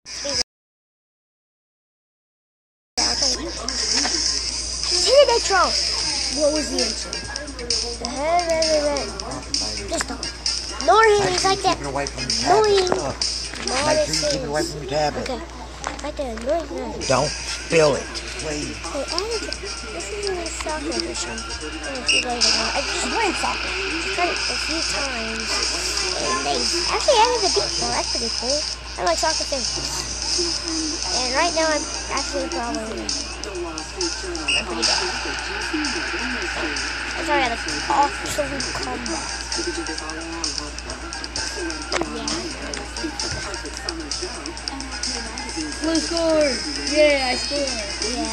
Intro. What was the intro? Just don't. Ignore him, he's like that. Keep it away from the Annoying. tablet. Make sure you keep it away from the tablet. Okay. Right there, annoying. Don't spill it, please. Okay, this is in the soccer edition. A few days ago. I just played soccer. Tried it a few times. And they actually added the beat though. That's pretty cool. I like soccer too. And right now I'm actually probably pretty bad. I'm sorry, I had an absolute comeback. Yeah. Blue scored! Yeah, I scored! Yeah.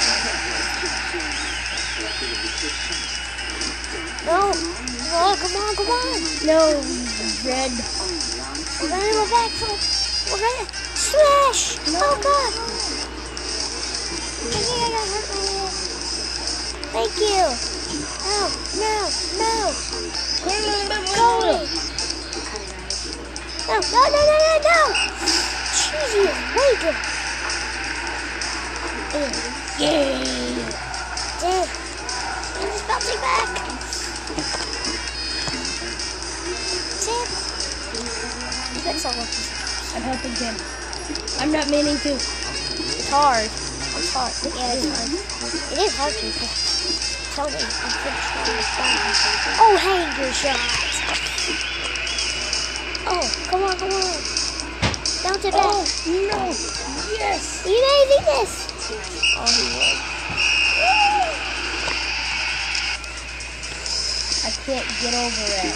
No! Oh, come on, come on! No, red. We're gonna go back for we're gonna smash! Oh god! I think I got hurt my head. Thank you! No, no, no! Go! No, no, no, no, no, no! Jesus, way good! Yeah! Damn! He's bouncing back! Sam! That's all. I'm helping him. I'm not meaning to. It's hard. It's hard. Yeah, it's hard. It is hard to tell me. Oh, hanger shot. Oh, come on, come on. Bounce it back. Oh, no. Yes. You amazing this. Oh, he won. I can't get over it.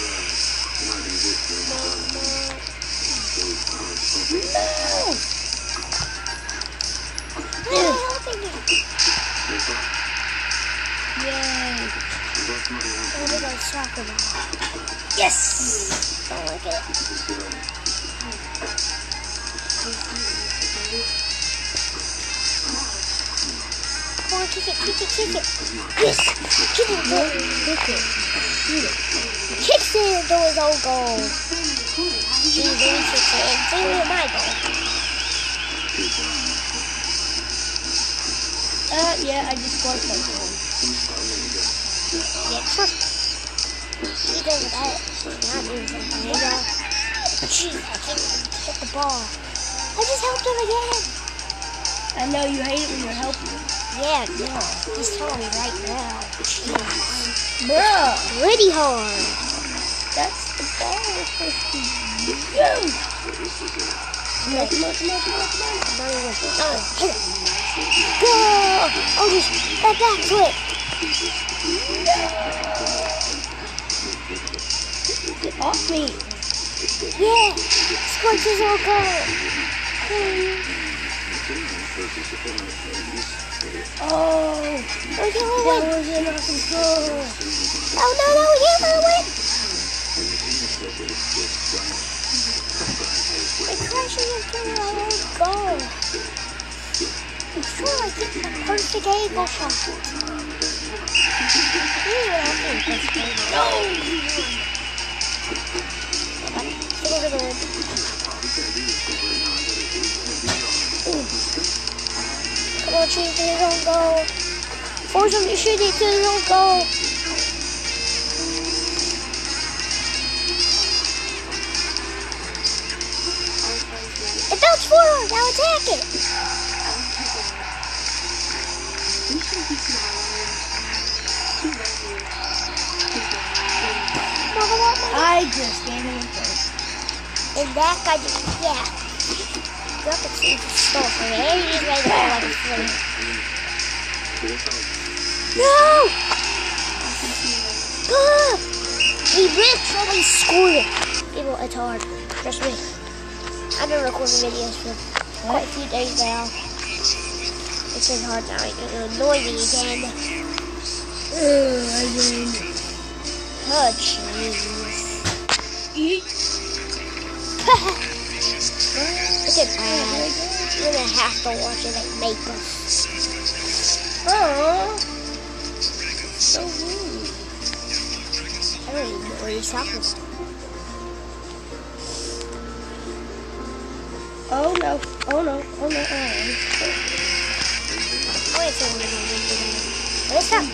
No. Hey, helping me. Yay. Oh, we got a soccer ball. Yes. Oh, look at it. Come on, kick it, kick it, kick it. Yes! Kick it, go. Kick it. Shoot it. Kicks it into his own goal. Gee, then he kicks it in. Same with my goal. Yeah, I just scored something. Yeah, trust he does that. Not doing something, you know? Gee, I can't hit the ball. I just helped him again. I know you hate it when you're helping. Yeah, no. He's telling me right now. Bruh. Pretty hard. That's the ball we're supposed to go. Look. I'm not even hit it. Go! Oh, just that backflip. Get off me. Yeah! Scored his own goal. Oh, We can that win. was an awesome goal. No, no, no, we can't win. We're crashing into our own goal. It's true, I think it's a perfect angle shot. Really what happened? No. We're gonna win. Come on, shoot it to his own goal. Force him to shoot it to his own goal. It bounced forward. Now attack it. Come on. I just gave him a break. And that guy just, yeah. Got the team to stole from me. And he just made the ball like a flea. No! Ah! He literally scored it. People, it's hard. Trust me. I've been recording videos for quite a few days now. It's been hard now. It's annoying me again. I win. Oh, jeez. Eat. Look at that. We're gonna have to watch it at Maple. Oh. So rude. I don't even know what he's talking about. Oh no. Oh no, oh no, oh no. Wait, so this time,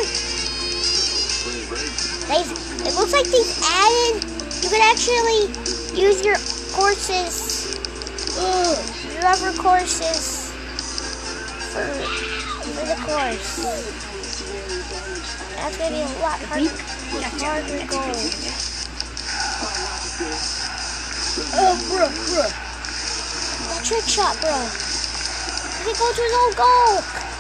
it looks like they've added. You can actually use your courses, your other courses for the course. That's gonna be a lot harder goal. Oh, bro. That trick shot, bro. He can go to his own goal.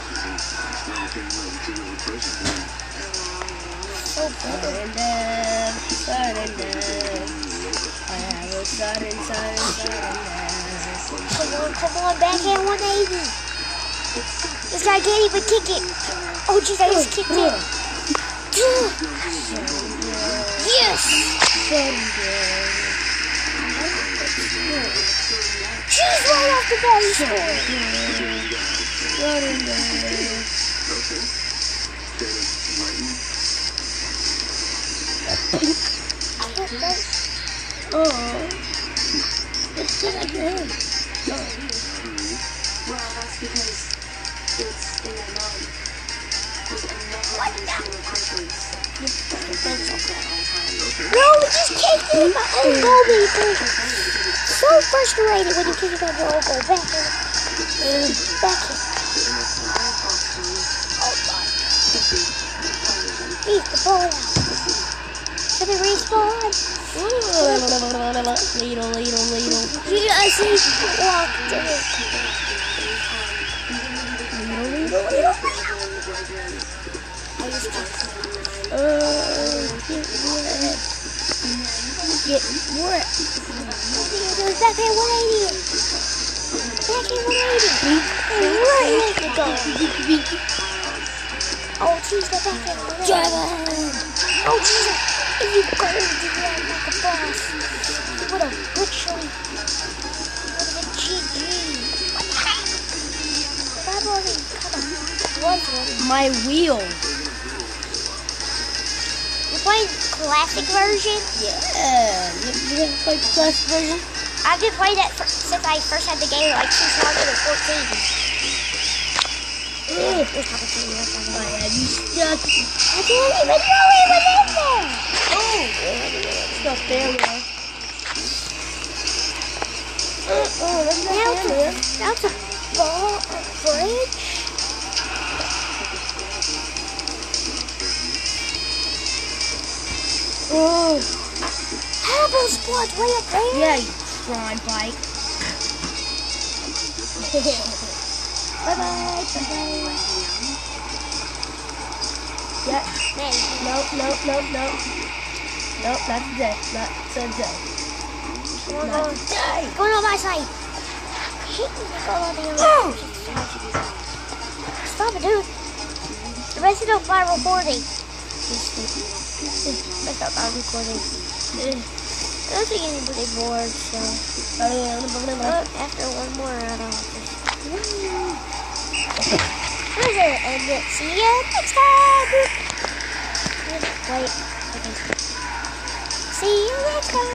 So good. Sudden death. I have a sudden death. Come on, backhand 180. This guy can't even kick it. Oh, jeez, I just kicked it. Yes! Jeez, right off the bat, he scored. Oh. It's good again. Well, that's because it's in their mind. There's another No, we just kicked it in my own goal, people. So frustrated when you kick it on your own goal. Back in. Oh, God. Beat the ball out. Should we respawn? Ladle. Yes, he walked in. Get what? Back at 180. Back at 180. Right at the goal. Oh, jeez, they're back at 180. Oh, jeez. You go to that like a boss. What a butchery. What a GG. What the heck? That wasn't kind of was one. My wheel. You played classic version? Yeah. You haven't played the classic version? I've been playing that since I first had the game, like 2014. Oh, yeah, you stuck. I didn't even know it was in there. Stuck there, man. Now it's a ball, a bridge. Oh, Hannibal squad's way up there. yeah, you prawn bike. Bye-bye. Yeah. Man, Nope, not today. Not today. Not today. go on my side. Go on the other side. Stop it, dude. The rest of it by recording. Rest of by recording. I don't think anybody bored, so. After one more, I don't know. I'm gonna end it. See ya next time. Wait. Okay. See you next time.